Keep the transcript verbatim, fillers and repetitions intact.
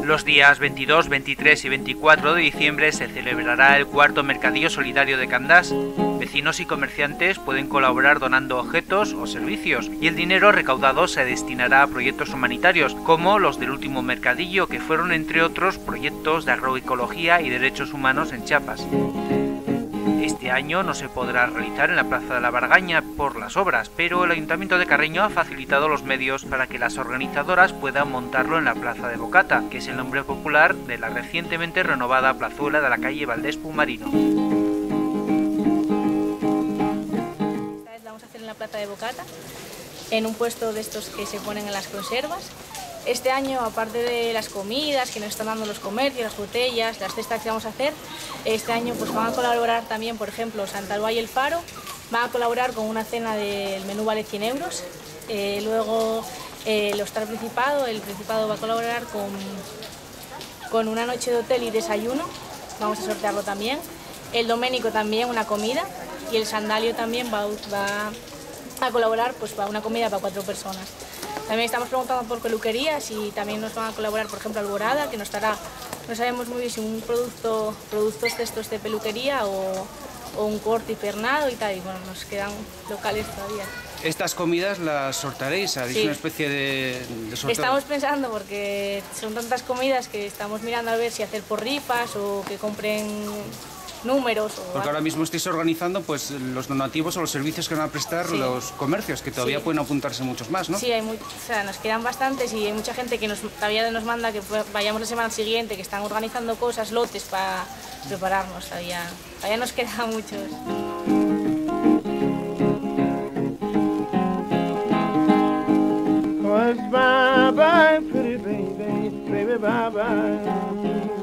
Los días veintidós, veintitrés y veinticuatro de diciembre se celebrará el cuarto Mercadillo Solidario de Candás. Vecinos y comerciantes pueden colaborar donando objetos o servicios y el dinero recaudado se destinará a proyectos humanitarios como los del último mercadillo, que fueron entre otros proyectos de agroecología y derechos humanos en Chiapas. Este año no se podrá realizar en la Plaza de la Bargaña por las obras, pero el Ayuntamiento de Carreño ha facilitado los medios para que las organizadoras puedan montarlo en la Plaza de Bocata, que es el nombre popular de la recientemente renovada plazuela de la calle Valdés Pumarino. Esta vez la vamos a hacer en la Plaza de Bocata, en un puesto de estos que se ponen en las conservas. Este año, aparte de las comidas que nos están dando los comercios, las botellas, las cestas que vamos a hacer, este año pues van a colaborar también, por ejemplo, Santa Alba y El Faro, van a colaborar con una cena del menú vale cien euros, eh, luego eh, el Hostal Principado, el Principado va a colaborar con, con una noche de hotel y desayuno, vamos a sortearlo también, el Doménico también una comida y el Sandalio también va, va a colaborar pues, para una comida para cuatro personas. También estamos preguntando por peluquerías y también nos van a colaborar, por ejemplo, Alborada, que nos estará, no sabemos muy bien si un producto, productos de estos de peluquería o, o un corte y pernado y tal, y bueno, nos quedan locales todavía. ¿Estas comidas las sortaréis? ¿Haréis Sí. una especie de, de sorteo? Estamos pensando, porque son tantas comidas que estamos mirando a ver si hacer por rifas o que compren números. O Porque ahora mismo estáis organizando pues los donativos o los servicios que van a prestar sí. los comercios, que todavía sí. pueden apuntarse muchos más, ¿no? Sí, hay muy, o sea, nos quedan bastantes y hay mucha gente que nos, todavía nos manda que vayamos la semana siguiente, que están organizando cosas, lotes para prepararnos. Todavía, todavía nos quedan muchos. Bye bye, pretty baby, baby bye bye.